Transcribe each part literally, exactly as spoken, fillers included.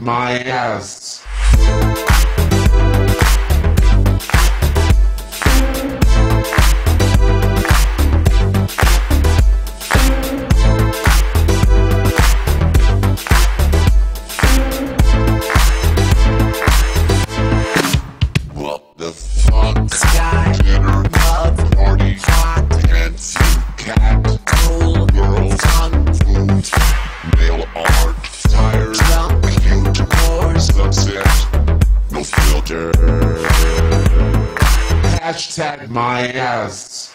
my ass. What the fuck? Sky, Dinner, love, party, hot, dancing, cat, cool, girls, fun, food, nail art, tired, drunk, cute, wars, sunset, no filter. Hashtag my ass.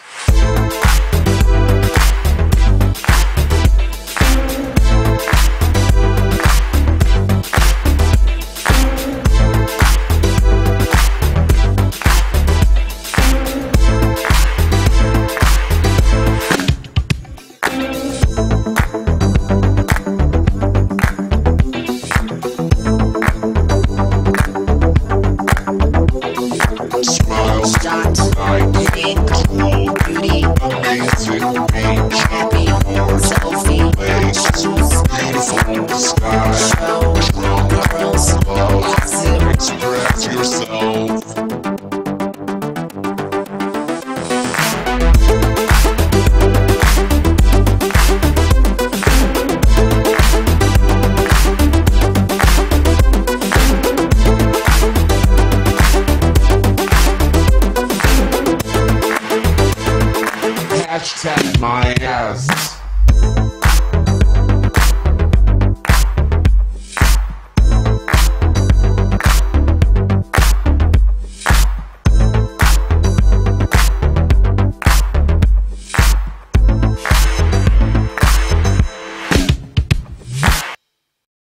Smile, shot, night, pink, cool, beauty, amazing, beach, happy, selfie, place, beautiful sky, show, drunk, girls, love, awesome, express yourself. Hashtag my ass.